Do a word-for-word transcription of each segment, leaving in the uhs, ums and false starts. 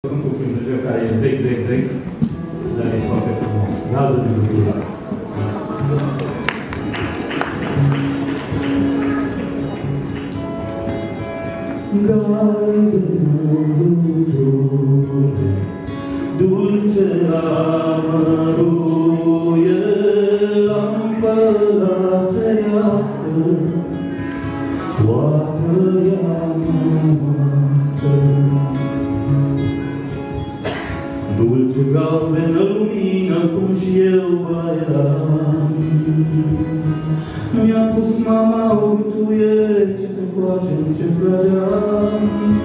Cuvântul lui Dumnezeu care e vechi, vechi, vechi, dar e foarte frumos. Nada de lucruri. Dulce amăruie, lampă la fereastră, toată ea noastră. Dulce galbenă lumină, cum și eu băiam, mi-a pus mama o gâtuie, ce se coace, ce plăgeam.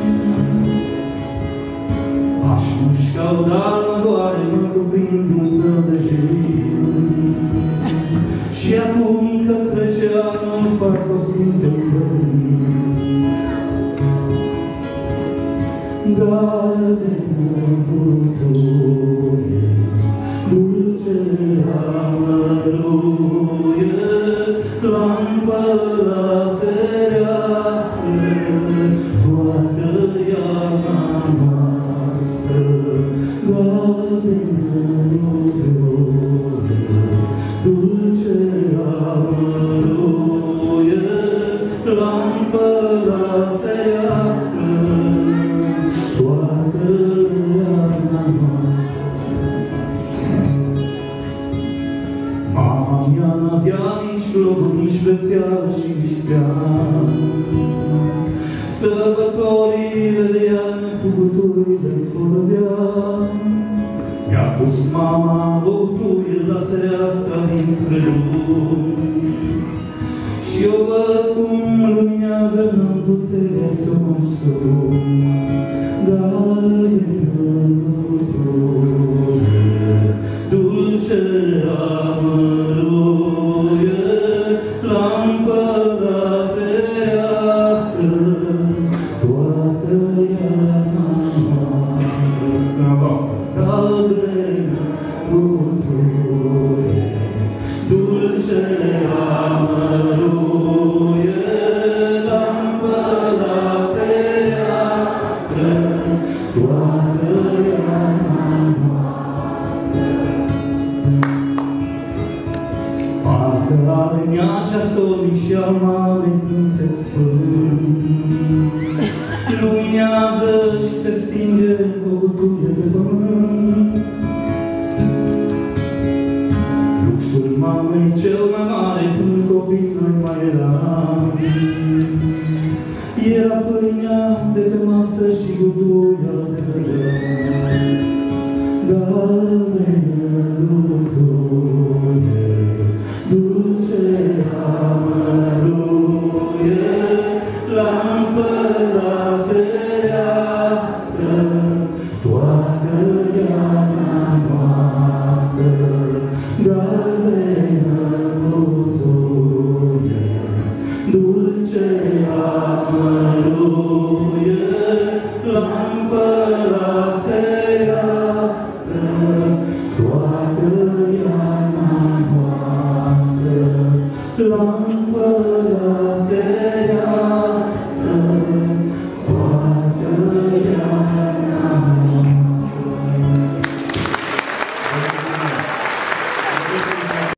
Aș mușca-o, dar mă doare, mă cuprind un fel de jin. Și acum că trece anul, parcă o simt în plătin. Galbenă butoie, dulce amăruie, lampă la fereastră, toată ea noastră. Galbenă butoie, dulce amăruie, lampă la fereastră, toată iarna noastră. Mama mea n-avea nici globuri, nici beteală și nici stean. Sărbătorile de iarnă cu buturile fărăveam. Mi-a pus mama o butuie la fereastra dinspre drum. Și eu văd cum luminează, n-am putere să o consum. Galbenă butoie, dulce amăruie, lampă la fereastră, toată iarna noastră. Galbenă butoie, dulce amăruie, lampă la fereastră, toată iarna noastră. Parcă are mea cea solnic și al mamei prințet sfânt, luminează și se stinge o butuie pe pământ. Luxul mamei cel mai mare, când copii noi mai eram, era pâinea de pe masă și butuia de pe geam. Galbenă butoie, dulce amăruie, lampă la fereastră, toată iarna noastră. Galbenă butoie, dulce amăruie, lampă la fereastră, toată iarna noastră. Lampă